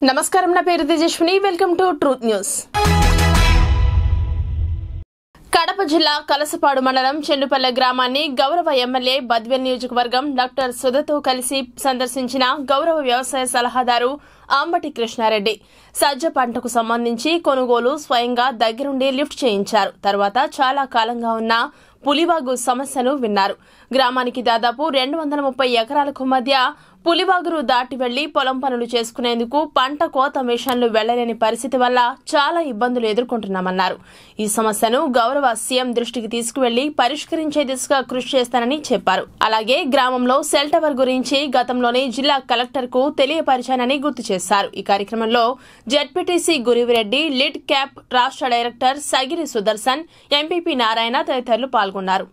నమస్కారం నా పేరు Tejaswini welcome to truth news Kadapa జిల్లా కలసపాడు మండలం చెన్నుపల్లె గ్రామాన్ని గౌరవ ఎమ్మెల్యే బద్వేల్ నియోజకవర్గం డాక్టర్ సుధతో కలిసి సందర్శించిన గౌరవ వ్యవసాయ సలహాదారు ఆంబటి కృష్ణారెడ్డి సజ్జ పంటకు సంబంధించి కొనుగోలు స్వయంగా దగ్గరుండి లిఫ్ట్ చేయించారు. తర్వాత చాలా కాలంగా ఉన్న పులివాగు సమస్యను విన్నారు. గ్రామానికి దాదాపు 230 ఎకరాలకు మధ్య పులివాగురు దాటి వెళ్లి పొలం పనులు చేసుకునేందుకు పంట కోత మిషన్లు వెళ్లలేని పరిస్థితి వల్ల చాలా ఇబ్బందులు ఎదుర్కొంటున్నామన్నారు. ఈ సమస్యను గౌరవ సీఎం దృష్టికి తీసుకువెళ్లి పరిష్కరించే దిశగా కృషి చేస్తానని చెప్పారు. అలాగే గ్రామంలో సెల్ టవర్ గురించి గతంలోనే జిల్లా కలెక్టర్ కు తెలియపరిచానని గుర్తు చేశారు. ఈ కార్యక్రమంలో జెడ్పీటీసీ గురివిరెడ్డి, లీడ్ క్యాప్ రాష్ట్ర డైరెక్టర్ సగిరి సుదర్శన్, ఎంపీపీ నారాయణ తదితరులు పాల్గొన్నారు.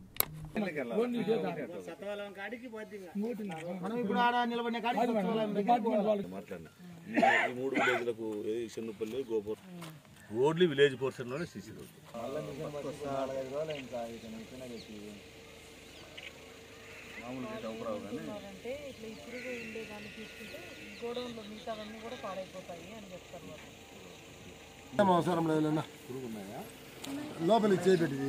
ఓన్లీ విలేజ్ పోర్షన్లోనే సీసీ రోడ్. అవసరం లేదన్నా లోపలికి చేపెట్టి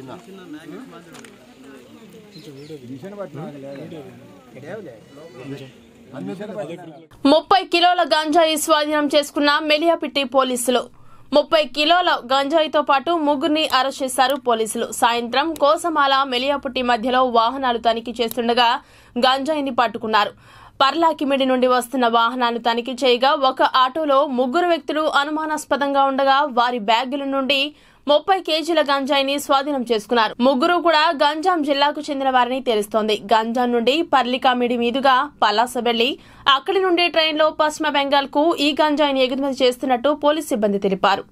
30 కిలోల గంజాయి స్వాధీనం చేసుకున్న మెలియాపిట్టి పోలీసులు. 30 కిలోల గంజాయితో పాటు ముగ్గురిని అరెస్ట్ చేశారు పోలీసులు. సాయంత్రం కోసమాల మెలియాపుట్టి మధ్యలో వాహనాలు తనిఖీ చేస్తుండగా గంజాయిని పట్టుకున్నారు. పర్లాకిమిడి నుండి వస్తున్న వాహనాలు తనిఖీ చేయగా ఒక ఆటోలో ముగ్గురు వ్యక్తులు అనుమానాస్పదంగా ఉండగా వారి బ్యాగుల నుండి 30 కేజీల గంజాయిని స్వాధీనం చేసుకున్నారు. ముగ్గురు కూడా గంజాం జిల్లాకు చెందిన వారని తెలుస్తోంది. గంజాం నుండి పర్లికామిడి మీదుగా పలాస వెళ్లి అక్కడి నుండి ట్రైన్లో పశ్చిమ బెంగాల్ కు ఈ గంజాయిని ఎగుమతి చేస్తున్నట్టు పోలీసు సిబ్బంది తెలిపారు.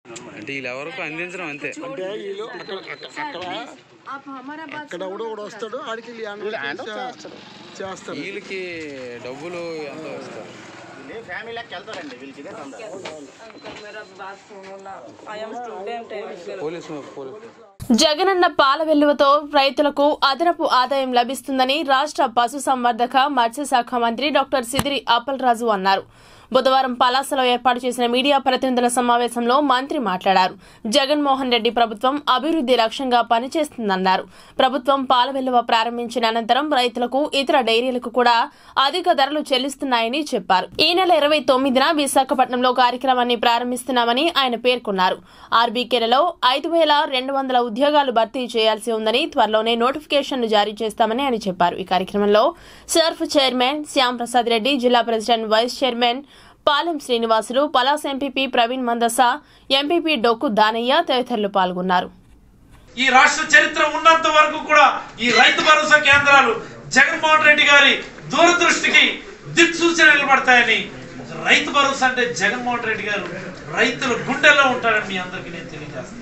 జగనన్న పాల వెల్లువతో రైతులకు అదనపు ఆదాయం లభిస్తుందని రాష్ట్ర పశుసంవర్ధక మత్స్యశాఖ మంత్రి డాక్టర్ సిదిరి అప్పలరాజు అన్నారు. బుధవారం పలాసలో ఏర్పాటు చేసిన మీడియా ప్రతినిధుల సమావేశంలో మంత్రి మాట్లాడారు. జగన్మోహన్ రెడ్డి ప్రభుత్వం అభివృద్ది లక్ష్యంగా పనిచేస్తుందన్నారు. ప్రభుత్వం పాల వెల్లువ ప్రారంభించిన అనంతరం రైతులకు ఇతర డైరీలకు కూడా అధిక ధరలు చెల్లిస్తున్నాయని చెప్పారు. ఈ నెల 29న విశాఖపట్నంలో కార్యక్రమాన్ని ప్రారంభిస్తున్నామని ఆయన పేర్కొన్నారు. ఆర్బీకేలలో 5,200 ఉద్యోగాలు భర్తీ చేయాల్సి ఉందని త్వరలోనే నోటిఫికేషన్లు జారీ చేస్తామని ఆయన చెప్పారు. ఈ కార్యక్రమంలో సర్ఫ్ చైర్మన్ శ్యాంప్రసాద్ రెడ్డి, జిల్లా president vice chairman Palem Srinivasulu, Palasa MPP Praveen Mandasa, MPP Dokku Danayya తదితరులు పాల్గొన్నారు. ఈ రాష్ట్ర చరిత్ర ఉన్నంత వరకు కూడా ఈ రైతు భరోసా కేంద్రాలు జగన్మోహన్ రెడ్డి గారి దూరదృష్టికి దిక్సూచన నిలబడతాయని, రైతు భరోసా అంటే జగన్మోహన్ రెడ్డి గారు రైతుల గుండెల్లో ఉంటారని మీ అందరికీ నేను తెలియజేస్తాను.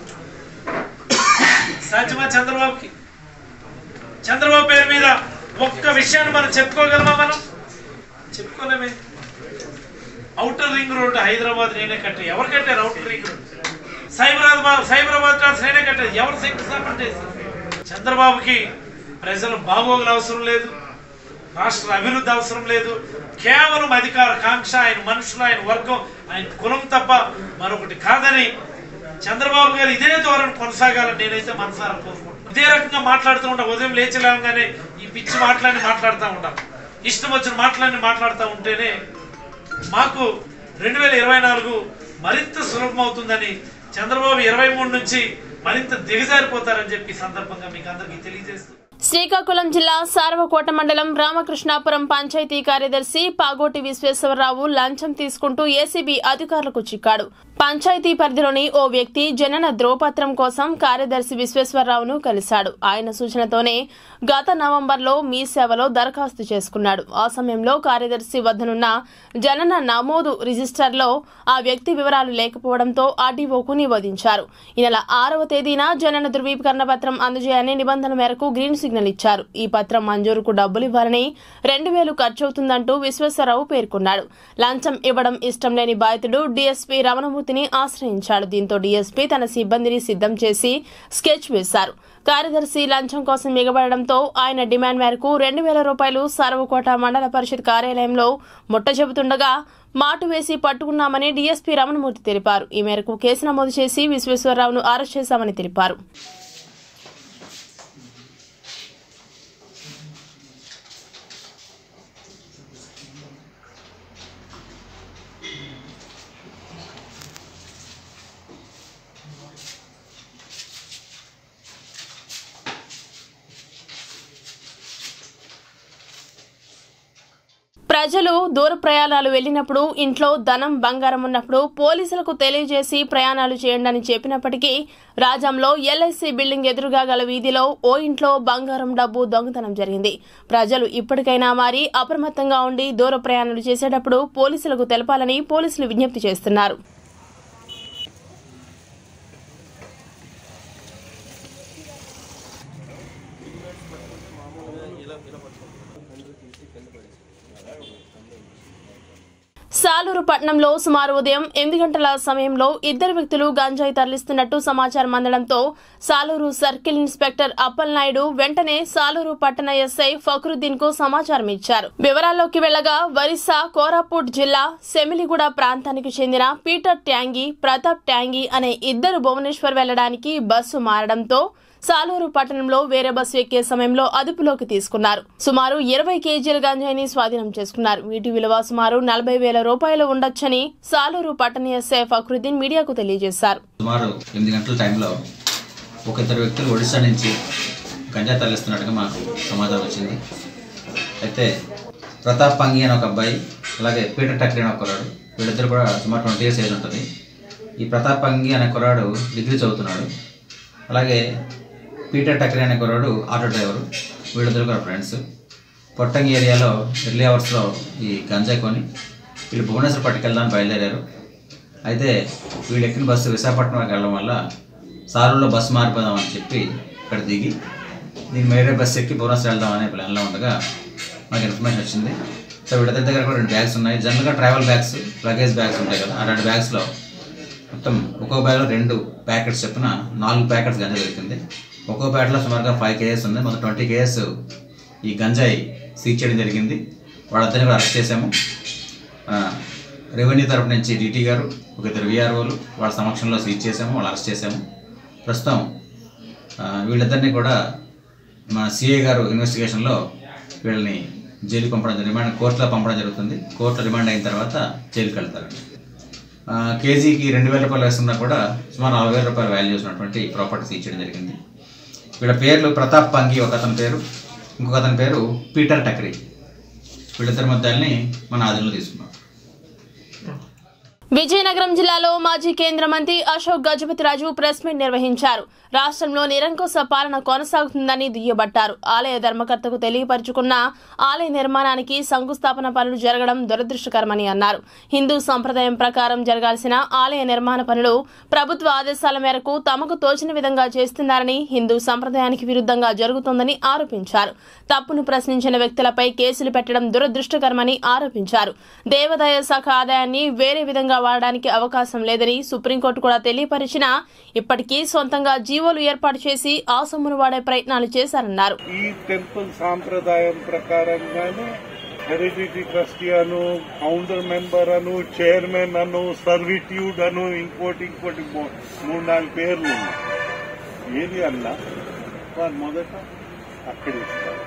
సాధ్యమా చంద్రబాబు పేరు మీద ఒక్క విషయాన్ని మనం చెప్పుకోగలమా? మనం చెప్పుకోలేమే. ఔటర్ రింగ్ రోడ్డు హైదరాబాద్ నేనే కట్టే. ఎవరు కట్టారు ఔటర్ రింగ్ రోడ్? సైబరాబాద్ ట్రాన్స్ నేనే కట్టారు. ఎవరు శంకుస్థాపన చేశారు? చంద్రబాబుకి ప్రజల బాగోగులు అవసరం లేదు, రాష్ట్ర అభివృద్ధి అవసరం లేదు. కేవలం అధికార కాంక్ష, ఆయన మనుషులు, ఆయన వర్గం, ఆయన కులం తప్ప మరొకటి కాదని చంద్రబాబు గారు ఇదే ధోరణి కొనసాగాలని నేనైతే మనసారా కోరుకుంటున్నాను. ఇదే రకంగా మాట్లాడుతూ ఉంటాం. ఉదయం లేచలేగానే ఈ పిచ్చి మాటలన్నీ మాట్లాడుతూ ఉంటాం. ఇష్టం వచ్చిన మాటలన్నీ మాట్లాడుతూ ఉంటేనే మాకు 2024 మరింత సులభం అవుతుందని, చంద్రబాబు 23 నుంచి మరింత దిగజారిపోతారని చెప్పి సందర్భంగా మీకు అందరికీ తెలియజేస్తూ, శ్రీకాకుళం జిల్లా సార్వకోట మండలం రామకృష్ణాపురం పంచాయతీ కార్యదర్శి పాగోటి విశ్వేశ్వరరావు లంచం తీసుకుంటూ ఏసీబీ అధికారులకు చిక్కాడు. పంచాయతీ పరిధిలోని ఓ వ్యక్తి జనన ధ్రువపత్రం కోసం కార్యదర్శి విశ్వేశ్వరరావును కలిశాడు. ఆయన సూచనతోనే గత నవంబర్లో మీ సేవలో దరఖాస్తు చేసుకున్నాడు. ఆ సమయంలో కార్యదర్శి వద్దనున్న జనన నమోదు రిజిస్టర్లో ఆ వ్యక్తి వివరాలు లేకపోవడంతో ఆర్డీఓకు నివేదించారు. ఈ నెల 6వ తేదీన జనన ధృవీకరణ పత్రం అందజేయాలని నిబంధన మేరకు గ్రీన్ సిగ్నల్ ఇచ్చారు. ఈ పత్రం మంజూరుకు డబ్బులు ఇవ్వాలని 2,000 ఖర్చవుతుందంటూ విశ్వేశ్వరరావు పేర్కొన్నాడు. లంచం ఇవ్వడం ఇష్టం లేని బాధితుడు డీఎస్పీ రమణమూర్తిని ఆశ్రయించాడు. దీంతో డీఎస్పీ తన సిబ్బందిని సిద్ధం చేసి స్కెచ్ వేశారు. కార్యదర్శి లంచం కోసం మిగబడడంతో ఆయన డిమాండ్ మేరకు 2,000 రూపాయలు సార్వకోట మండల పరిషత్ కార్యాలయంలో ముట్ట చెబుతుండగా మాటు వేసి పట్టుకున్నామని డీఎస్పీ రమణమూర్తి తెలిపారు. ఈ మేరకు కేసు నమోదు చేసి విశ్వేశ్వరరావును అరెస్ట్ చేశామని తెలిపారు. ప్రజలు దూర ప్రయాణాలు వెళ్లినప్పుడు ఇంట్లో ధనం బంగారం ఉన్నప్పుడు పోలీసులకు తెలియజేసి ప్రయాణాలు చేయండి అని చెప్పినప్పటికీ రాజంలో ఎల్ఐసి బిల్డింగ్ ఎదురుగా గల వీధిలో ఓ ఇంట్లో బంగారం డబ్బు దొంగతనం జరిగింది. ప్రజలు ఇప్పటికైనా మారి అప్రమత్తంగా ఉండి దూర ప్రయాణాలు చేసేటప్పుడు పోలీసులకు తెలపాలని పోలీసులు విజ్ఞప్తి చేస్తున్నారు. సాలూరు పట్టణంలో సుమారు ఉదయం 8 గంటల సమయంలో 2 వ్యక్తులు గంజాయి తరలిస్తున్నట్టు సమాచారం అందడంతో సాలూరు సర్కిల్ ఇన్స్పెక్టర్ అప్పలనాయుడు వెంటనే సాలూరు పట్టణ ఎస్ఐ ఫక్రుద్దీన్ కు సమాచారం ఇచ్చారు. వివరాల్లోకి వెళ్లగా ఒరిస్సా కోరాపుట్ జిల్లా సెమిలిగూడ ప్రాంతానికి చెందిన పీటర్ ట్యాంగి, ప్రతాప్ ట్యాంగి అనే 2 భువనేశ్వర్ వెళ్లడానికి బస్సు మారడంతో సాలూరు పట్టణంలో వేరే బస్సు ఎక్కే సమయంలో అదుపులోకి తీసుకున్నారు. సుమారు 20 కేజీల గంజాయిని స్వాధీనం చేసుకున్నారు. వీటి విలువ సుమారు 40,000 రూపాయలు ఉండొచ్చని సాలూరు పట్టణ ఎస్ఐ ఫక్రుద్దీన్ మీడియాకు తెలియజేశారు. సుమారు 8 గంటల టైంలో ఒక 2 వ్యక్తులు ఒడిశా నుంచి గంజాయి తరలిస్తున్నట్టుగా మాకు సమాచారం వచ్చింది. అయితే ప్రతాప్ పంగి అనే ఒక అబ్బాయి, అలాగే పీటర్ టక్రీ అనే ఒక కుర్రాడు, వీళ్ళిద్దరు కూడా సుమారు 20 years ఏజ్ ఉంటుంది. ఈ ప్రతాప్ పంగి అనే కుర్రాడు డిగ్రీ చదువుతున్నాడు. అలాగే పీటర్ టక్రీ అనే కుర్రాడు ఆటో డ్రైవరు. వీళ్ళిద్దరు కూడా ఫ్రెండ్స్. పొట్టంగి ఏరియాలో ఎర్లీ అవర్స్లో ఈ గంజాయి కొని వీళ్ళు భువనేశ్వర్ పట్టుకెళ్దామని బయలుదేరారు. అయితే వీళ్ళు ఎక్కిన బస్సు విశాఖపట్నంకి వెళ్ళడం వల్ల సాలూరులో బస్సు మారిపోదామని చెప్పి ఇక్కడ దిగి దీన్ని వేరే బస్సు ఎక్కి భువనేశ్వర్ వెళ్దామనే ప్లాన్లో ఉండగా మాకు ఇన్ఫర్మేషన్ వచ్చింది. సో వీళ్ళ దగ్గర కూడా 2 బ్యాగ్స్ ఉన్నాయి. జనరల్గా ట్రావెల్ బ్యాగ్స్, లగేజ్ బ్యాగ్స్ ఉంటాయి కదా, ఆ 2 బ్యాగ్స్లో మొత్తం ఒక్కో బ్యాగ్లో 2 ప్యాకెట్స్ చొప్పున 4 ప్యాకెట్స్ గంజాయి దొరికింది. ఒక్కో ప్యాకెట్లో సుమారుగా 5 kgs ఉంది. మొత్తం 20 kgs ఈ గంజాయి సీజ్ చేయడం జరిగింది. వాళ్ళందరినీ కూడా అరెస్ట్ చేశాము. రెవెన్యూ తరఫు నుంచి డీటీ గారు, ఒక 2 VROలు వాళ్ళ సమక్షంలో సీజ్ చేశాము, వాళ్ళు అరెస్ట్ చేశాము. ప్రస్తుతం వీళ్ళిద్దరినీ కూడా మా సిఐ గారు ఇన్వెస్టిగేషన్లో వీళ్ళని జైలుకి పంపడం, రిమాండ్ కోర్టులో పంపడం జరుగుతుంది. కోర్టులో రిమాండ్ అయిన తర్వాత జైలుకి వెళ్తారండి. కేజీకి 2,000 రూపాయలు వేస్తున్నా కూడా సుమారు 40,000 రూపాయలు వాల్యూ చేసినటువంటి ప్రాపర్టీ సీజ్ చేయడం జరిగింది. వీళ్ళ పేర్లు ప్రతాప్ పంగి ఒక అతని పేరు, ఇంకొక అతని పేరు పీటర్ టక్రీ. వీళ్ళిద్దరి మధ్యల్ని మన ఆధీనంలో తీసుకున్నాం. విజయనగరం జిల్లాలో మాజీ కేంద్ర మంత్రి అశోక్ గజపతిరాజు ప్రెస్ మీట్ నిర్వహించారు. రాష్ట్రంలో నిరంకుశ పాలన కొనసాగుతుందని దుయ్యబట్టారు. ఆలయ ధర్మకర్తకు తెలియపరుచుకున్న ఆలయ నిర్మాణానికి శంకుస్థాపన పనులు జరగడం దురదృష్టకరమని అన్నారు. హిందూ సంప్రదాయం ప్రకారం జరగాల్సిన ఆలయ నిర్మాణ పనులు ప్రభుత్వ ఆదేశాల మేరకు తమకు తోచిన విధంగా చేస్తున్నారని, హిందూ సంప్రదాయానికి విరుద్ధంగా జరుగుతోందని ఆరోపించారు. తప్పును ప్రశ్నించిన వ్యక్తులపై కేసులు పెట్టడం దురదృష్టకరమని ఆరోపించారు. దేవాదాయ శాఖ ఆదాయాన్ని వేరే విధంగా వాడడానికి అవకాశం లేదని సుప్రీంకోర్టు కూడా తెలియపరిచినా ఇప్పటికీ సొంతంగా జీవోలు ఏర్పాటు చేసి ఆ సొమ్మును వాడే ప్రయత్నాలు చేశారన్నారు. ఈ టెంపుల్ సాంప్రదాయం ప్రకారంగానే హెరిడిటీ ట్రస్టీ అను, ఫౌండర్ మెంబర్ అను, చైర్మన్ అను, సర్విట్యూడ్ అను, ఇంకోటి 3-4 పేర్లు ఉన్నాయి. ఏది అన్నా వారు మొదట అక్కడ ఇస్తారు,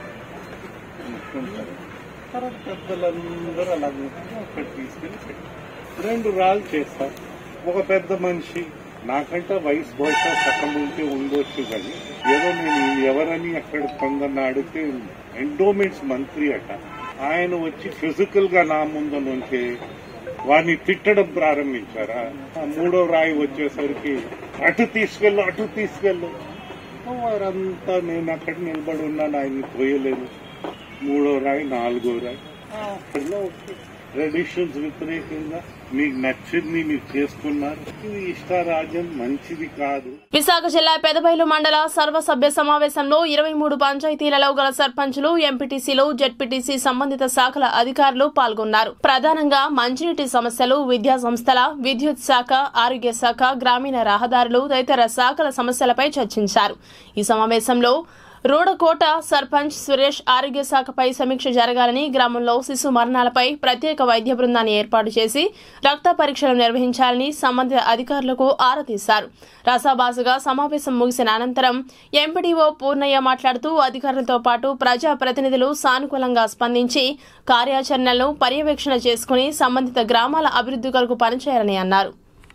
తర్వాత పెద్దలందరూ అలాగే అక్కడ తీసుకెళ్ళి 2 రాళ్ళు చేస్తారు. ఒక పెద్ద మనిషి, నాకంటే వయసు బహుశా సగం ఉంటే ఉండొచ్చు, కానీ ఏదో నేను ఎవరని అక్కడ కొందరిని అడిగితే ఎండోమెంట్స్ మంత్రి అట, ఆయన వచ్చి ఫిజికల్ గా నా ముందు నుంచే వారిని తిట్టడం ప్రారంభించారా. 3వ రాయి వచ్చేసరికి అటు తీసుకెళ్ళు వారంతా నేను అక్కడ నిలబడి ఉన్నాను, ఆయన్ని పోయలేదు. 3వ రాయి, 4వ రాయి అక్కడిలో ట్రెడిషన్స్ వ్యతిరేకంగా మీకు నచ్చింది మీరు చేసుకున్నారు. ఇది ఇష్టారాజ్యం మంచిది కాదు. విశాఖ జిల్లా పెదబైలు మండల సర్వసభ్య సమావేశంలో 23 పంచాయతీలలో గల సర్పంచులు, ఎంపీటీసీలు, జెడ్పీటీసీ సంబంధిత శాఖల అధికారులు పాల్గొన్నారు. ప్రధానంగా మంచినీటి సమస్యలు, విద్యా సంస్థల, విద్యుత్ శాఖ, ఆరోగ్య శాఖ, గ్రామీణ రహదారులు తదితర శాఖల సమస్యలపై చర్చించారు. ఈ సమావేశంలో రూడకోట సర్పంచ్ సురేష్ ఆరోగ్య శాఖపై సమీక్ష జరగాలని, గ్రామంలో శిశు మరణాలపై ప్రత్యేక వైద్య బృందాన్ని ఏర్పాటు చేసి రక్త పరీక్షలు నిర్వహించాలని సంబంధిత అధికారులకు ఆరా తీశారు. రసాభాసగా సమావేశం ముగిసిన అనంతరం ఎంపీడీఓ పూర్ణయ్య మాట్లాడుతూ అధికారులతో పాటు ప్రజా ప్రతినిధులు సానుకూలంగా స్పందించి కార్యాచరణలను పర్యవేక్షణ చేసుకుని సంబంధిత గ్రామాల అభివృద్ధి కొరకు పనిచేయాలని అన్నారు.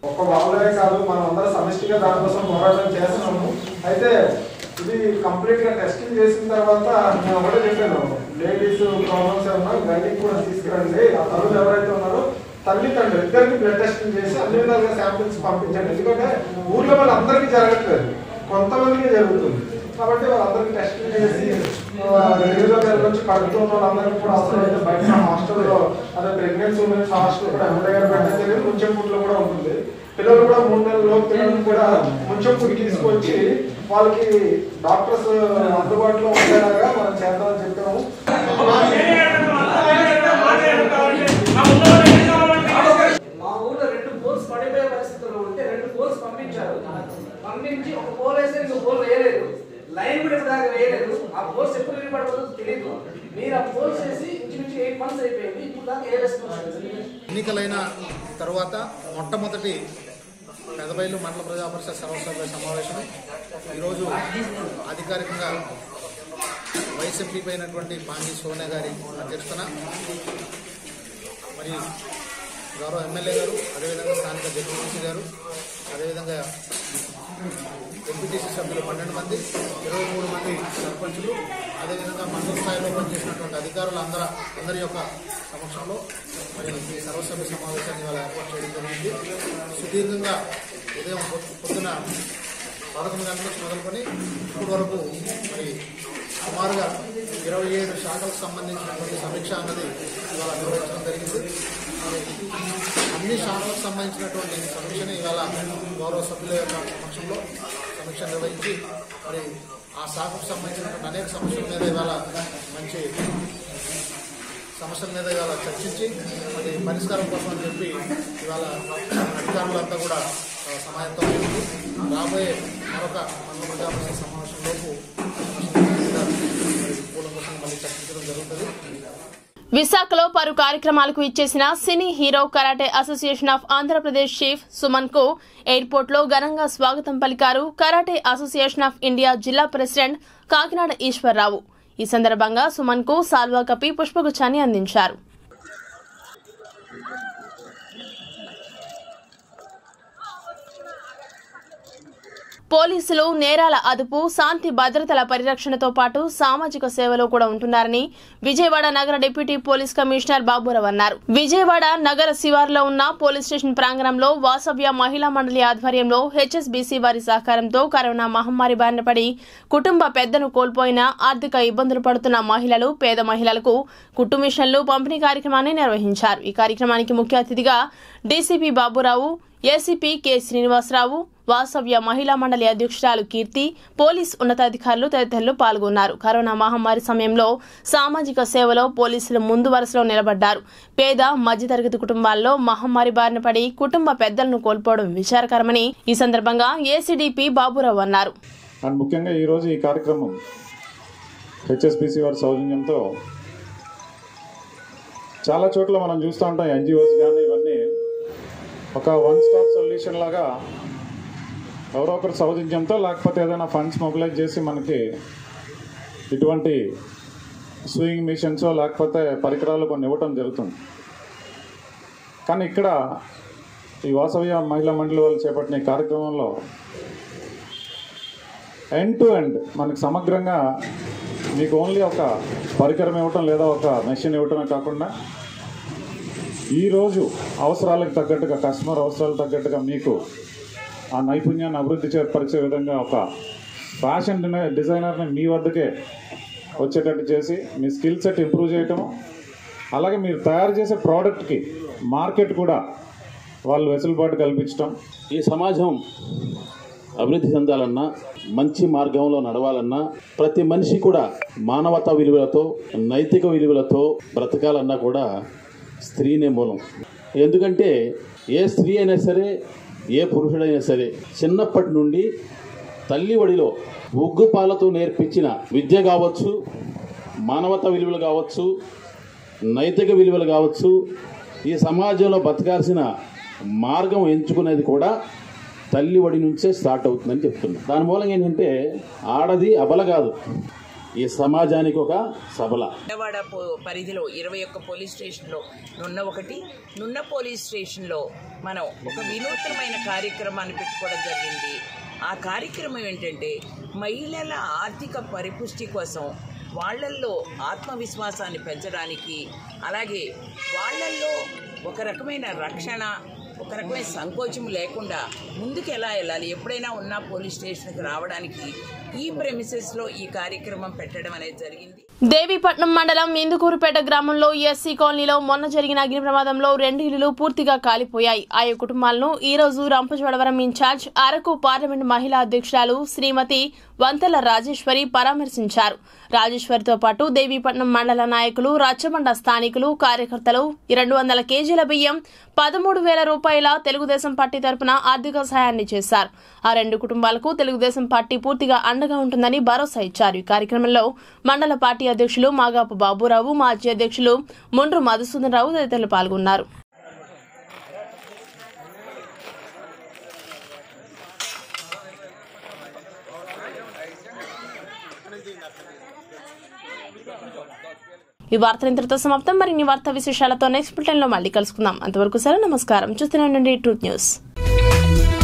ఇది కంప్లీట్ గా టెస్టింగ్ చేసిన తర్వాత నేను ఒకటే చెప్పాను, లేడీస్ ప్రాబ్లమ్స్ ఏమన్నా గైనింగ్ కూడా తీసుకురండి. ఆ తల్లులు ఎవరైతే ఉన్నారో తల్లి తండ్రి ఇద్దరికి బ్లడ్ టెస్టింగ్ చేసి అన్ని విధాలుగా శాంపిల్స్ పంపించండి. ఎందుకంటే ఊర్లో వాళ్ళందరికీ జరగట్లేదు, కొంతమందికి జరుగుతుంది. కాబట్టి వాళ్ళందరికీ టెస్టింగ్ చేసి రెగ్యులర్ నుంచి కడుతున్న వాళ్ళందరికీ కూడా అవసరమైతే బయట హాస్టల్లో అదే ప్రెగ్నెన్సీ ఉమెన్స్ హాస్టల్ కూడా ఎమ్మెల్యే గారు పెట్టడం జరిగింది. ముంచెంపూట్లో కూడా ఉంటుంది. పిల్లలు కూడా 3 నెలల పిల్లలు కూడా ముంచెంపూడికి తీసుకొచ్చి వాళ్ళకి డాక్టర్స్ అందుబాటులో ఉండేలాగా మనం చేద్దామని చెప్పాము. మా ఊళ్ళో 2 పోల్స్ పడిపోయే పరిస్థితుల్లో ఉంటే 2 పోల్స్ పంపించారు. పంపించి ఒక పోల్ వేస్తే ఇంకో పోల్ వేయలేదు, లైన్ కూడా దాకా వేయలేదు. ఆ పోల్స్ ఎప్పుడు విడిపడబోతుందో తెలియదు. మీరు ఆ పోల్స్ వేసి ఇంచుమించు 8 months అయిపోయింది, ఇప్పుడు దాకా ఏ రెస్పాన్స్. ఎన్నికలైన తర్వాత మొట్టమొదటి పెదబైలు మండల ప్రజా పరిషత్ సర్వసభ్య సమావేశం ఈరోజు అధికారికంగా వైస్ ఎంపీ అయినటువంటి పాంగి సోనియా గారి అధ్యక్షతన మరి గౌరవ ఎమ్మెల్యే గారు, అదేవిధంగా స్థానిక జెడ్పీటీసీ గారు, అదేవిధంగా ఎంపీటీసీ సభ్యులు 12 మంది, 23 మంది సర్పంచులు, అదేవిధంగా మండల స్థాయిలో పనిచేసినటువంటి అధికారులు అందరి యొక్క సమక్షంలో మరి ఈ సర్వసభ్య సమావేశాన్ని ఇవాళ ఏర్పాటు చేయడం జరిగింది. సుదీర్ఘంగా ఉదయం పొద్దున 11 గంటల నుంచి మొదలుకొని ఇప్పటి వరకు మరి సుమారుగా 27 శాఖలకు సంబంధించినటువంటి సమీక్ష అన్నది ఇవాళ నిర్వహించడం జరిగింది. అన్ని శాఖలకు సంబంధించినటువంటి సమీక్షని ఇవాళ గౌరవ సభ్యుల యొక్క సమక్షంలో సమీక్ష నిర్వహించి మరి ఆ శాఖకు సంబంధించినటువంటి అనేక సమస్యల మీద ఇవాళ ఇవాళ చర్చించి మరి పరిష్కారం కోసం అని చెప్పి ఇవాళ అధికారులంతా కూడా సమాయత్తం అయింది. రాబోయే మరొక మండల ప్రజా పరిషత్ సమావేశంలోపు పూల కోసం మళ్ళీ చర్చించడం జరుగుతుంది. విశాఖలో పలు కార్యక్రమాలకు ఇచ్చేసిన cine hero karate association of Andhra Pradesh chief Suman కు ఎయిర్పోర్ట్ లో ఘనంగా స్వాగతం పలికారు కరాటే అసోసియేషన్ ఆఫ్ ఇండియా జిల్లా ప్రెసిడెంట్ కాకినాడ ఈశ్వర్రావు. ఈ సందర్భంగా సుమన్ కు సాల్వా కప్పి పుష్పగుచ్చాన్ని అందించారు. పోలీసులు నేరాల అదుపు, శాంతి భద్రతల పరిరక్షణతో పాటు సామాజిక సేవలో కూడా ఉంటున్నారని విజయవాడ నగర డిప్యూటీ పోలీస్ కమిషనర్ బాబురావు అన్నారు. విజయవాడ నగర శివారులో ఉన్న పోలీస్ స్టేషన్ ప్రాంగణంలో వాసవ్య మహిళా మండలి ఆధ్వర్యంలో హెచ్ఎస్బీసీ వారి సహకారంతో కరోనా మహమ్మారి బారిన పడి కుటుంబ పెద్దను కోల్పోయిన, ఆర్థిక ఇబ్బందులు పడుతున్న మహిళలు, పేద మహిళలకు కుట్టు మిషన్లు పంపిణీ కార్యక్రమాన్ని నిర్వహించారు. ఈ కార్యక్రమానికి ముఖ్య అతిథిగా DCP Baburao, ACP K Srinivasarao, Vasavya మహిళా మండలి అధ్యక్షురాలు కీర్తి, పోలీస్ ఉన్నతాధికారులు తదితరులు పాల్గొన్నారు. కరోనా మహమ్మారి సమయంలో సామాజిక సేవలో పోలీసులు ముందు వరుసలో నిలబడ్డారు. పేద, మధ్యతరగతి కుటుంబాల్లో మహమ్మారి బారిన పడి కుటుంబ పెద్దలను కోల్పోవడం విచారకరమని ఈ సందర్భంగా ఏసీడీపీ బాబురావు అన్నారు. ముఖ్యంగా ఈరోజు ఈ కార్యక్రమం హెచ్ఎస్బీసీ వారి సౌజన్యంతో చాలా చోట్ల మనం చూస్తూ ఉంటాం. ఎన్జిఓస్ కానీ ఇవన్నీ ఒక వన్ స్టాప్ సొల్యూషన్ లాగా ఎవరో ఒకరు సౌజన్యంతో లేకపోతే ఏదైనా ఫండ్స్ మొబిలైజ్ చేసి మనకి ఇటువంటి స్వింగ్ మిషన్స్ లేకపోతే పరికరాలు కొన్ని ఇవ్వటం జరుగుతుంది. కానీ ఇక్కడ ఈ వాసవ్య మహిళా మండలి వాళ్ళు చేపట్టిన ఈ కార్యక్రమంలో ఎండ్ టు ఎండ్ మనకు సమగ్రంగా మీకు ఓన్లీ ఒక పరికరం ఇవ్వటం లేదా ఒక మెషిన్ ఇవ్వటమే కాకుండా ఈరోజు అవసరాలకు తగ్గట్టుగా, కస్టమర్ అవసరాలకు తగ్గట్టుగా మీకు ఆ నైపుణ్యాన్ని అభివృద్ధి చేపరిచే విధంగా ఒక ఫ్యాషన్ డిజైనర్ని మీ వద్దకే వచ్చేటట్టు చేసి మీ స్కిల్ సెట్ ఇంప్రూవ్ చేయటము, అలాగే మీరు తయారు చేసే ప్రోడక్ట్కి మార్కెట్ కూడా వాళ్ళు వెసులుబాటు కల్పించడం. ఈ సమాజం అభివృద్ధి చెందాలన్నా, మంచి మార్గంలో నడవాలన్నా, ప్రతి మనిషి కూడా మానవతా విలువలతో, నైతిక విలువలతో బ్రతకాలన్నా కూడా స్త్రీనే మూలం. ఎందుకంటే ఏ స్త్రీ అయినా సరే, ఏ పురుషుడైనా సరే చిన్నప్పటి నుండి తల్లి ఒడిలో ఉగ్గుపాలతో నేర్పించిన విద్య కావచ్చు, మానవతా విలువలు కావచ్చు, నైతిక విలువలు కావచ్చు, ఈ సమాజంలో బతకాల్సిన మార్గం ఎంచుకునేది కూడా తల్లి ఒడి నుంచే స్టార్ట్ అవుతుందని చెప్తున్నాను. దాని మూలంగా ఏంటంటే ఆడది అబల కాదు, ఈ సమాజానికి ఒక సబల. విజయవాడ పరిధిలో 21 పోలీస్ స్టేషన్లో నున్న పోలీస్ స్టేషన్లో మనం ఒక వినూత్నమైన కార్యక్రమాన్ని పెట్టుకోవడం జరిగింది. ఆ కార్యక్రమం ఏంటంటే మహిళల ఆర్థిక పరిపుష్టి కోసం, వాళ్ళల్లో ఆత్మవిశ్వాసాన్ని పెంచడానికి, అలాగే వాళ్ళల్లో ఒక రకమైన రక్షణ, ఒక రకమైన సంకోచం లేకుండా ముందుకు ఎలా వెళ్ళాలి, ఎప్పుడైనా ఉన్న పోలీస్ స్టేషన్కి రావడానికి ఈ ప్రెమిసెస్లో ఈ కార్యక్రమం పెట్టడం అనేది జరిగింది. దేవీపట్నం మండలం ఇందుకూరుపేట గ్రామంలో ఎస్సీ కాలనీలో మొన్న జరిగిన అగ్ని ప్రమాదంలో 2 ఇళ్లు పూర్తిగా కాలిపోయాయి. ఆయా కుటుంబాలను ఈ రోజు రంపచోడవరం ఇన్ఛార్జ్ అరకు పార్లమెంట్ మహిళా అధ్యక్షురాలు శ్రీమతి వంతెల రాజేశ్వరి పరామర్శించారు. రాజేశ్వరితో పాటు దేవీపట్నం మండల నాయకులు, రచ్చబండ స్థానికులు, కార్యకర్తలు 200 కేజీల బియ్యం, 13,000 రూపాయల తెలుగుదేశం పార్టీ తరపున ఆర్థిక సహాయాన్ని చేశారు. ఆ 2 కుటుంబాలకు తెలుగుదేశం పార్టీ పూర్తిగా అండగా ఉంటుందని భరోసా ఇచ్చారు. ఈ కార్యక్రమంలో మండల పార్టీ అధ్యక్షులు మాగాపు బాబురావు, మాజీ అధ్యక్షులు ముండ్రు మధుసూదనరావు తదితరులు పాల్గొన్నారు. ఈ వార్తలు ఇంతటితో సమాప్తం. మరిన్ని వార్తా విశేషాలతో నెక్స్ట్ బులెటిన్ లో మళ్ళీ కలుసుకుందాం. అంతవరకు సెలవు, నమస్కారం. చూస్తూనే ఉండండి ట్రూత్ న్యూస్.